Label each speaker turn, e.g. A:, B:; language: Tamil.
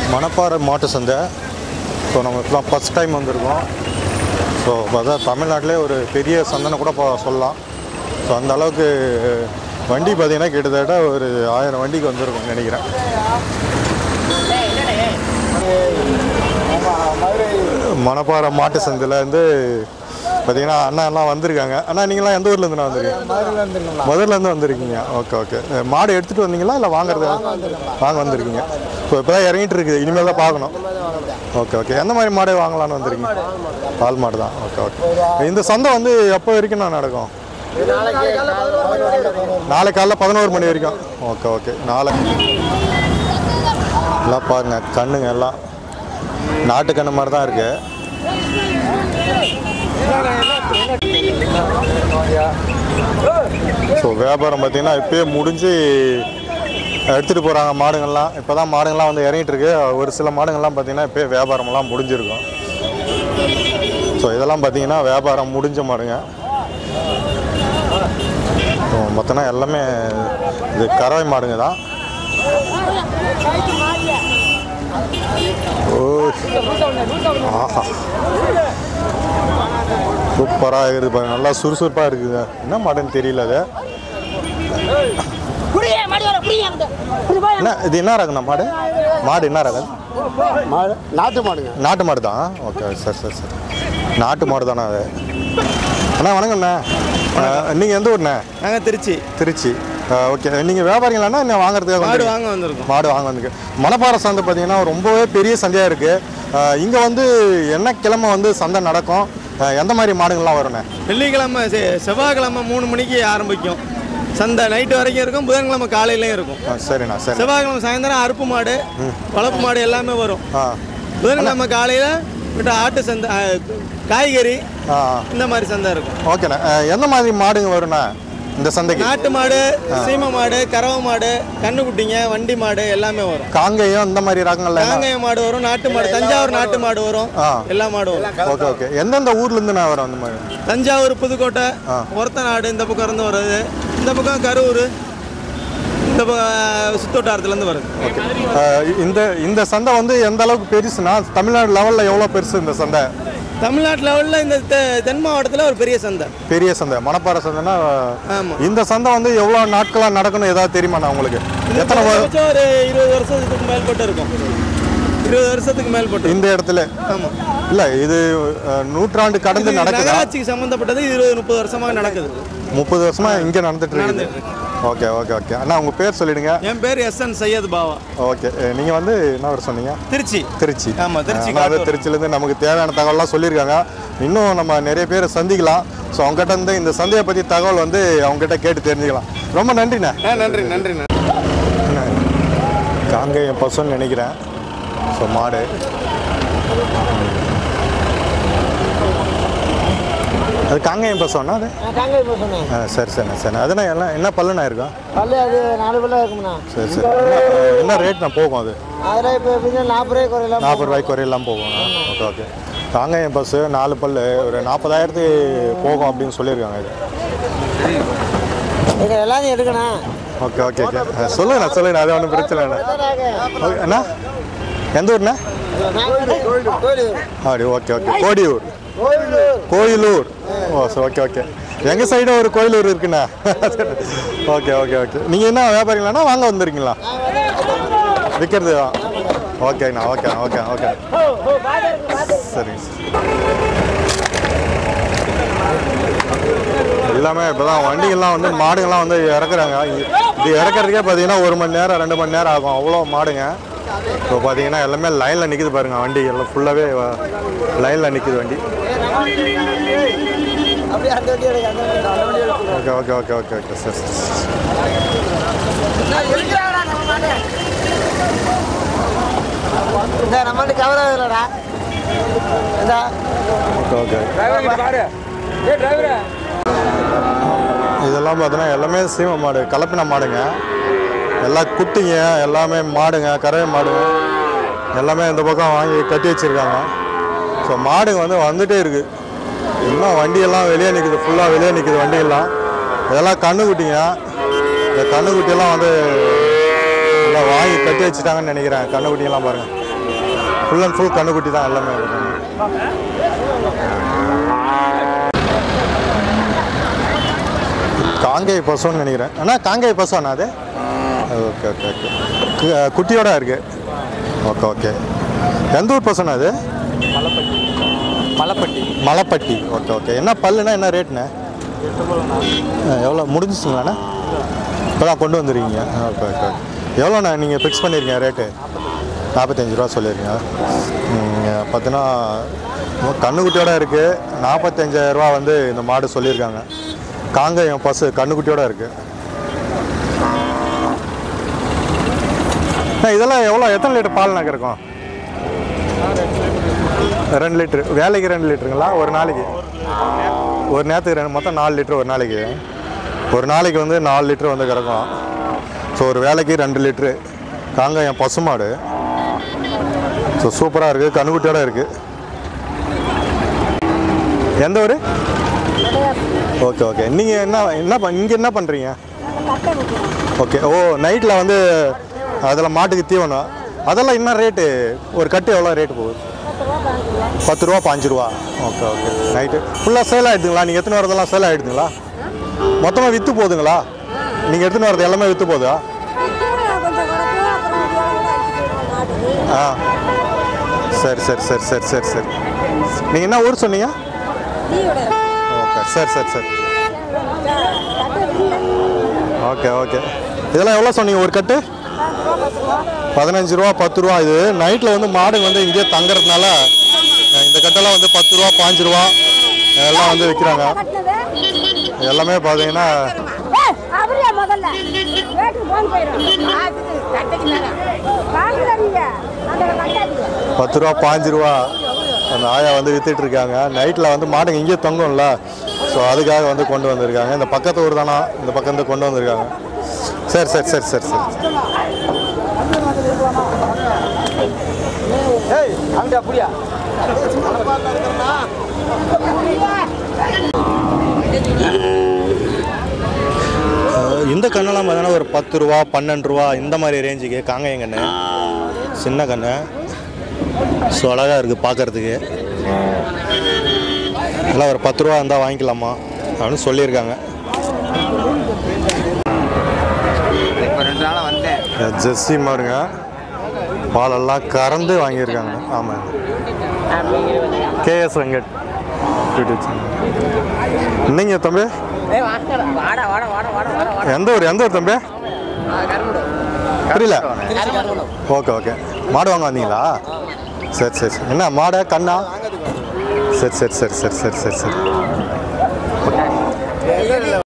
A: மணப்பாறை மாட்டு சந்தை. ஸோ நம்ம இப்போலாம் ஃபஸ்ட் டைம் வந்திருக்கோம். ஸோ பார்த்தா தமிழ்நாட்டிலே ஒரு பெரிய சந்தைன்னு கூட சொல்லலாம். ஸோ அந்த அளவுக்கு வண்டி பார்த்திங்கன்னா கிட்டத்தட்ட ஒரு 1000 வண்டிக்கு வந்திருக்கும் நினைக்கிறேன். மணப்பாறை மாட்டு சந்தையிலேருந்து பார்த்தீங்கன்னா அண்ணா எல்லாம் வந்திருக்காங்க. அண்ணா நீங்களாம் எந்த ஊர்லேருந்து வந்திருக்கீங்க? மதுரையிலேருந்து வந்திருக்கீங்க. Okay okay. மாடு எடுத்துகிட்டு வந்தீங்களா இல்லை வாங்குறது? வாங்க வந்திருக்கீங்க. ஸோ இப்போ தான் இறங்கிட்டு இருக்குது, இனிமேல் தான் பார்க்கணும். Okay okay. எந்த மாதிரி மாடு வாங்கலான்னு வந்திருக்கீங்க? பால் மாடு தான். Okay okay. இந்த சந்தை வந்து எப்போ வரைக்கும் நான் நடக்கும்? நாளை காலைல 11 மணி வரைக்கும். Okay okay. நாளை எல்லாம் பாருங்க, கண்ணுங்க எல்லாம் நாட்டு கண்ணு மாதிரி தான் இருக்குது. ஸோ வியாபாரம் பார்த்தீங்கன்னா இப்போயே முடிஞ்சு எடுத்துகிட்டு போகிறாங்க மாடுங்கள்லாம். இப்போ தான் மாடுங்கள்லாம் வந்து இறங்கிட்டு இருக்கு. ஒரு சில மாடுங்கள்லாம் பார்த்தீங்கன்னா இப்போயே வியாபாரமெல்லாம் முடிஞ்சிருக்கும். ஸோ இதெல்லாம் பார்த்தீங்கன்னா வியாபாரம் முடிஞ்ச மாடுங்க. மொத்தம்னா எல்லாமே இது கறவை மாடுங்க தான். ஓ ஆஹா, சூப்பராக இருக்குது பாருங்க, நல்லா சுறுசுறுப்பாக இருக்குங்க. என்ன மாடுன்னு தெரியல அது. என்ன இது என்ன ரகண்ணா மாடு? மாடு என்ன ரகம்?
B: நாட்டு மாடுங்க.
A: நாட்டு மாடு தான். ஓகே சார் சார் சார், நாட்டு மாடு தானே அது. அண்ணா வணக்கண்ணா. நீங்கள் எந்த ஊர்ண்ணே?
B: நாங்கள் திருச்சி.
A: திருச்சி. ஓகே. நீங்கள் வியாபாரிங்களாண்ணா என்ன வாங்குறதுக்காக?
B: மாடு வாங்க வந்திருக்கோம்.
A: மாடு வாங்க வந்திருக்கு. மணப்பாறை சந்தை பார்த்தீங்கன்னா ரொம்பவே பெரிய சந்தையாக இருக்குது. இங்கே வந்து என்ன கிழமை வந்து சந்தை நடக்கும்? எந்த மாதிரி மாடுங்கள்லாம் வரும்ண்ணே?
B: வெள்ளிக்கிழமை செவ்வாய்க்கிழமை 3 மணிக்கு ஆரம்பிக்கும் சந்தை, நைட்டு வரைக்கும் இருக்கும். புதன்கிழமை காலையிலையும் இருக்கும்.
A: சரிண்ணா சரி.
B: செவ்வாய்க்கிழமை சாயந்தரம் அறுப்பு மாடு, வளர்ப்பு மாடு எல்லாமே வரும். புதன்கிழமை காலையில் விட்டு ஆட்டு சந்தை, காய்கறி இந்த மாதிரி சந்தை இருக்கும்.
A: ஓகேண்ணா. எந்த மாதிரி மாடுங்க வரும்ண்ணா இந்த சந்தைக்கு?
B: நாட்டு மாடு, சீமை மாடு, கறவை மாடு, கண்ணுக்குட்டிங்க, வண்டி மாடு எல்லாமே வரும்.
A: காங்கேயம் இந்த மாதிரி ரகங்கள்ல
B: காங்கேயம் மாடு வரும், நாட்டு மாடு, தஞ்சாவூர் நாட்டு மாடு வரும், எல்லா மாடும் வரும்.
A: Okay okay. எந்தெந்த ஊர்லேருந்து நான் வரும் அந்த மாதிரி?
B: தஞ்சாவூர், புதுக்கோட்டை, ஒரத்தநாடு இந்த பக்கம் இருந்து வருது, இந்த பக்கம் கரூர், இந்த சுத்தோட்டாரத்துலேருந்து வருது.
A: இந்த சந்தை வந்து எந்த அளவுக்கு பெருசுனா தமிழ்நாடு லெவலில் எவ்வளோ பெருசு இந்த சந்தை?
B: தமிழ்நாட்டு லெவலில் இந்த தென் மாவட்டத்தில் ஒரு பெரிய சந்தை.
A: பெரிய சந்தை மணப்பாறை சந்தைனா. இந்த சந்தை வந்து எவ்வளோ நாட்களாக நடக்கணும் ஏதாவது தெரியுமாண்ணா உங்களுக்கு? எத்தனை
B: வருஷம்? ஒரு 20 வருஷத்துக்கு மேல்பட்டு இருக்கும். 20 வருஷத்துக்கு மேல்பட்டு இந்த
A: இடத்துல. ஆமாம். இல்லை இது நூற்றாண்டு கடந்து நடக்குது.
B: நகராட்சிக்கு சம்மந்தப்பட்டது 20-30 வருஷமாக நடக்குது.
A: 30 வருஷமாக இங்கே நடந்துட்டு இருக்குது. Okay okay okay. அண்ணா உங்கள் பேர் சொல்லிடுங்க.
B: என் பேர் SN சையத் பாவா.
A: ஓகே. நீங்கள் வந்து என்ன ஊர் சொன்னீங்க?
B: திருச்சி.
A: திருச்சி.
B: ஆமாம் திருச்சி.
A: திருச்சியிலேருந்து நமக்கு தேவையான தகவலாம் சொல்லியிருக்காங்க. இன்னும் நம்ம நிறைய பேர் சந்திக்கலாம். ஸோ அவங்ககிட்ட இருந்து இந்த சந்தையை பற்றி தகவல் வந்து அவங்ககிட்ட கேட்டு தெரிஞ்சுக்கலாம். ரொம்ப நன்றிண்ணா.
B: நன்றி நன்றிண்ணா.
A: காங்கேயம் பசுன்னு நினைக்கிறேன். ஸோ மாடு அது காங்கேயம் பசுன்னா அது? சரி சரிண்ணா சரிண்ணா. அதுனா எல்லாம் என்ன பல்லுண்ணா இருக்கும்?
C: பல்லு அது 4 பல்லு இருக்கும்ண்ணா.
A: சரி சரி. என்ன ரேட்ண்ணா போகும் அது?
C: அதெல்லாம் இப்போ 40 குறையெல்லாம்
A: 40 ரூபாய்க்கு குறையெல்லாம் போகும். Okay okay. காங்கேயம் பசு 4 பல்லு ஒரு 40,000 போகும் அப்படின்னு சொல்லியிருக்காங்க.
C: இது எல்லாத்தையும் எடுக்கணும்.
A: Okay okay okay. சொல்லுங்கண்ணா சொல்லுங்கண்ணா, அது ஒன்றும் பிரச்சனை இல்லை. ஓகே அண்ணா எந்த ஊர்ண்ணா? அப்படி ஓகே ஓகே. கோடியூர். கோயிலூர். ஓ சரி ஓகே ஓகே. எங்கள் சைடும் ஒரு கோயிலூர் இருக்குண்ணா. Okay okay okay. நீங்கள் என்ன வியாபாரிங்களாண்ணா வாங்க வந்துருக்கீங்களா? விற்கிறது தான். ஓகேண்ணா ஓகே ஓகே ஓகே. சரிங்க. எல்லாமே இப்போ தான் வண்டிகள்லாம் வந்து மாடுகள்லாம் வந்து இறக்குறாங்க. இது இறக்குறதுக்கே பார்த்தீங்கன்னா 1 மணி நேரம் 2 மணி நேரம் ஆகும், அவ்வளோ மாடுங்க. இப்போ பார்த்தீங்கன்னா எல்லாமே லைனில் நிற்கிது பாருங்கள். வண்டி எல்லாம் ஃபுல்லாகவே லைனில் நிற்கிது வண்டி. Okay okay okay okay okay sir. Okay okay. இதெல்லாம் பார்த்தீங்கன்னா எல்லாமே சீமை மாடு, கலப்பின மாடுங்க. எல்லாம் குட்டிங்க, எல்லாமே மாடுங்க, கறவை மாடுங்க எல்லாமே இந்த பக்கம் வாங்கி கட்டி வச்சுருக்காங்க. ஸோ மாடுங்க வந்து வந்துகிட்டே இருக்குது. இன்னும் வண்டியெல்லாம் வெளியே நிற்குது, ஃபுல்லாக வெளியே நிற்குது வண்டியெல்லாம். இதெல்லாம் கண்ணுக்குட்டிங்க. இந்த கண்ணுக்குட்டியெல்லாம் வந்து எல்லாம் வாங்கி கட்டி வச்சுட்டாங்கன்னு நினைக்கிறேன். கண்ணுக்குட்டியெல்லாம் பாருங்கள். ஃபுல் அண்ட் ஃபுல் கண்ணுக்குட்டி தான் எல்லாமே இருக்கும். காங்கேய பசுன்னு நினைக்கிறேன். ஆனால் காங்கேய பசுண்ணா அது? Okay okay okay. குட்டியோட இருக்குது. Okay okay. எந்த ஊர் பசுண்ணா அது? மலைப்பட்டி. Okay okay. என்ன பல்லுண்ணா என்ன ரேட்ண்ணே? எவ்வளோ முடிஞ்சிச்சுங்களாண்ணா? இப்போ தான் கொண்டு வந்துருக்கீங்க. Okay okay. எவ்வளோண்ணா நீங்கள் ஃபிக்ஸ் பண்ணியிருக்கீங்க ரேட்டு? 45 ரூபா சொல்லியிருக்கீங்க. பார்த்தீங்கன்னா கண்ணுக்குட்டியோட இருக்குது. 45,000 ரூபா வந்து இந்த மாடு சொல்லியிருக்காங்க. காங்கேயம் பசு கண்ணுக்குட்டியோட இருக்குது. இதெல்லாம் எத்தனை லிட்டர் பால் நகை இருக்கும்? 2 லிட்டரு. வேலைக்கு 2 லிட்டருங்களா? ஒரு நாளைக்கு ஒரு நேரத்துக்கு மொத்தம் 4 லிட்டரு ஒரு நாளைக்கு. ஒரு நாளைக்கு வந்து 4 லிட்டரு வந்து கிடக்கும். ஸோ ஒரு வேலைக்கு 2 லிட்டரு. காங்கேயம் பசுமாடு. ஸோ சூப்பராக இருக்குது. கண்ணுக்குட்டியோட இருக்குது. எந்த ஊர்? Okay okay. நீங்கள் இங்கே என்ன பண்ணுறீங்க? ஓகே. ஓ நைட்டில் வந்து அதில் மாட்டுக்கு தீவனம் அதெல்லாம் என்ன ரேட்டு? ஒரு கட்டு எவ்வளோ ரேட்டு போகுது? 10 ரூபா 5 ரூபா. Okay okay. நைட்டு ஃபுல்லாக சேல் ஆகிடுதுங்களா? நீங்கள் எடுத்துன்னு வரதெல்லாம் சேல் ஆகிடுதுங்களா? மொத்தமாக விற்று போகுதுங்களா? நீங்கள் எடுத்துன்னு வரது எல்லாமே விற்று போகுதா? ஆ சரி சரி சரி சரி சரி சரி. நீங்கள் என்ன ஊர் சொன்னீங்க? ஓகே சரி சரி சரி. Okay okay. இதெல்லாம் எவ்வளோ சொன்னீங்க ஒரு கட்டு? 15 ரூபா 10 ரூபா. இது நைட்டில் வந்து மாடு வந்து இங்கேயே தங்குறதுனால இந்த கட்டெல்லாம் வந்து 10 ரூபா 5 ரூபா எல்லாம் வந்து விற்கிறாங்க. எல்லாமே பார்த்தீங்கன்னா 10 ரூபா 5 ரூபா அந்த ஆயா வந்து வித்துட்டு இருக்காங்க. நைட்டில் வந்து மாடுங்க இங்கேயே தங்கும்ல, ஸோ அதுக்காக வந்து கொண்டு வந்திருக்காங்க. இந்த பக்கத்து ஊர் தானா, இந்த பக்கம் வந்து கொண்டு வந்திருக்காங்க. சரி சரி சரி சரி சரி. இந்த கண்ணெல்லாம் பார்த்தீங்கன்னா ஒரு 10 ரூபா 12 ரூபா இந்த மாதிரி ரேஞ்சுக்கு காங்கேயம் கண்ணு, சின்ன கண்ணு. ஸோ அழகாக இருக்குது பார்க்குறதுக்கு. எல்லாம் ஒரு 10 ரூபா இருந்தால் வாங்கிக்கலாமா அப்படின்னு சொல்லியிருக்காங்க. ஜெர்சி மாடுங்க, பாலெல்லாம் கறந்து வாங்கியிருக்காங்க. ஆமாம், கேஎஸ் வெங்கட் யூடியூப் சேனல். நீங்கள் தம்பி எந்த ஊர் தம்பி? புரியல. Okay okay. மாடு வாங்க வந்தீங்களா? சரி சரி சரி. என்ன மாடை கண்ணா? சரி சரி சரி சரி சரி சரி சரி.